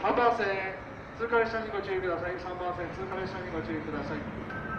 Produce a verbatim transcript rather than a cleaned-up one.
さんばん線通過列車にご注意ください。さんばん線通過列車にご注意ください。